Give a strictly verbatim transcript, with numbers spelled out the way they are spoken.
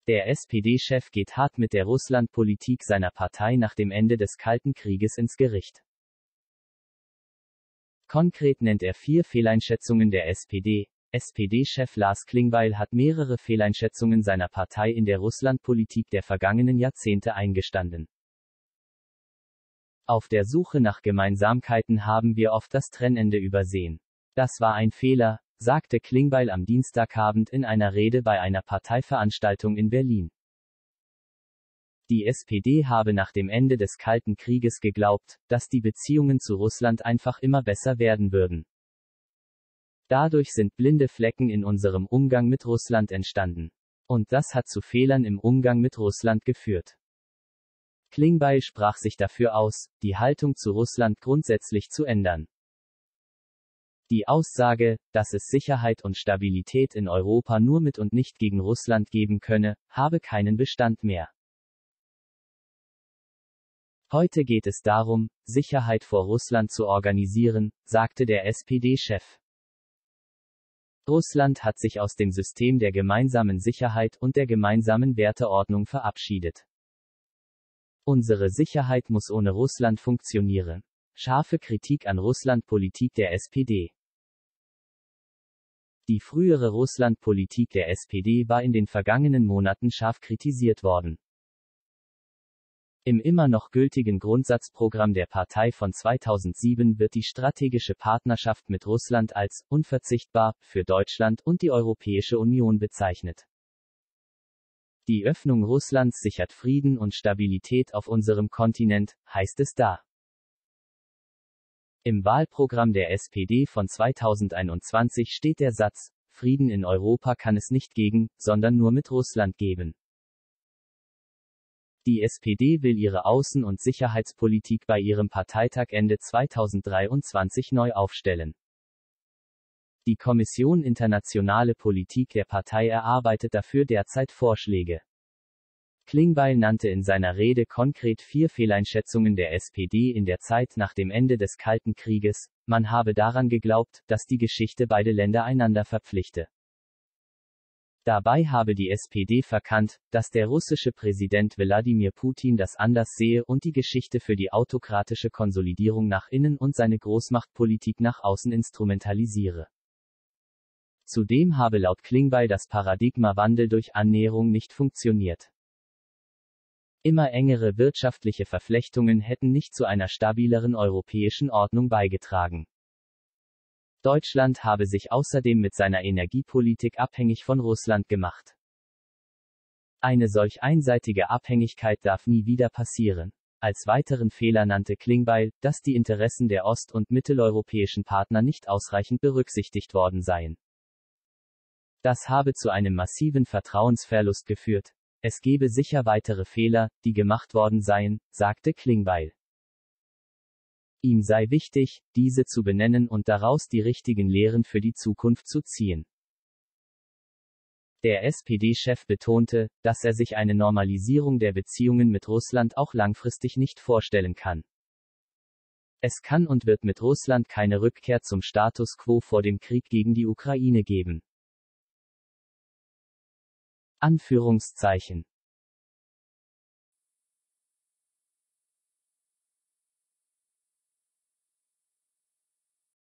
Der S P D-Chef geht hart mit der Russlandpolitik seiner Partei nach dem Ende des Kalten Krieges ins Gericht. Konkret nennt er vier Fehleinschätzungen der S P D. S P D-Chef Lars Klingbeil hat mehrere Fehleinschätzungen seiner Partei in der Russlandpolitik der vergangenen Jahrzehnte eingestanden. Auf der Suche nach Gemeinsamkeiten haben wir oft das Trennende übersehen. Das war ein Fehler, sagte Klingbeil am Dienstagabend in einer Rede bei einer Parteiveranstaltung in Berlin. Die S P D habe nach dem Ende des Kalten Krieges geglaubt, dass die Beziehungen zu Russland einfach immer besser werden würden. Dadurch sind blinde Flecken in unserem Umgang mit Russland entstanden. Und das hat zu Fehlern im Umgang mit Russland geführt. Klingbeil sprach sich dafür aus, die Haltung zu Russland grundsätzlich zu ändern. Die Aussage, dass es Sicherheit und Stabilität in Europa nur mit und nicht gegen Russland geben könne, habe keinen Bestand mehr. Heute geht es darum, Sicherheit vor Russland zu organisieren, sagte der S P D-Chef. Russland hat sich aus dem System der gemeinsamen Sicherheit und der gemeinsamen Werteordnung verabschiedet. Unsere Sicherheit muss ohne Russland funktionieren. Scharfe Kritik an Russlandpolitik der S P D. Die frühere Russlandpolitik der S P D war in den vergangenen Monaten scharf kritisiert worden. Im immer noch gültigen Grundsatzprogramm der Partei von zweitausendsieben wird die strategische Partnerschaft mit Russland als unverzichtbar für Deutschland und die Europäische Union bezeichnet. Die Öffnung Russlands sichert Frieden und Stabilität auf unserem Kontinent, heißt es da. Im Wahlprogramm der S P D von zweitausendeinundzwanzig steht der Satz: Frieden in Europa kann es nicht gegen, sondern nur mit Russland geben. Die S P D will ihre Außen- und Sicherheitspolitik bei ihrem Parteitag Ende zweitausenddreiundzwanzig neu aufstellen. Die Kommission Internationale Politik der Partei erarbeitet dafür derzeit Vorschläge. Klingbeil nannte in seiner Rede konkret vier Fehleinschätzungen der S P D in der Zeit nach dem Ende des Kalten Krieges. Man habe daran geglaubt, dass die Geschichte beide Länder einander verpflichte. Dabei habe die S P D verkannt, dass der russische Präsident Wladimir Putin das anders sehe und die Geschichte für die autokratische Konsolidierung nach innen und seine Großmachtpolitik nach außen instrumentalisiere. Zudem habe laut Klingbeil das Paradigmawandel durch Annäherung nicht funktioniert. Immer engere wirtschaftliche Verflechtungen hätten nicht zu einer stabileren europäischen Ordnung beigetragen. Deutschland habe sich außerdem mit seiner Energiepolitik abhängig von Russland gemacht. Eine solch einseitige Abhängigkeit darf nie wieder passieren. Als weiteren Fehler nannte Klingbeil, dass die Interessen der ost- und mitteleuropäischen Partner nicht ausreichend berücksichtigt worden seien. Das habe zu einem massiven Vertrauensverlust geführt. Es gebe sicher weitere Fehler, die gemacht worden seien, sagte Klingbeil. Ihm sei wichtig, diese zu benennen und daraus die richtigen Lehren für die Zukunft zu ziehen. Der S P D-Chef betonte, dass er sich eine Normalisierung der Beziehungen mit Russland auch langfristig nicht vorstellen kann. Es kann und wird mit Russland keine Rückkehr zum Status quo vor dem Krieg gegen die Ukraine geben. Anführungszeichen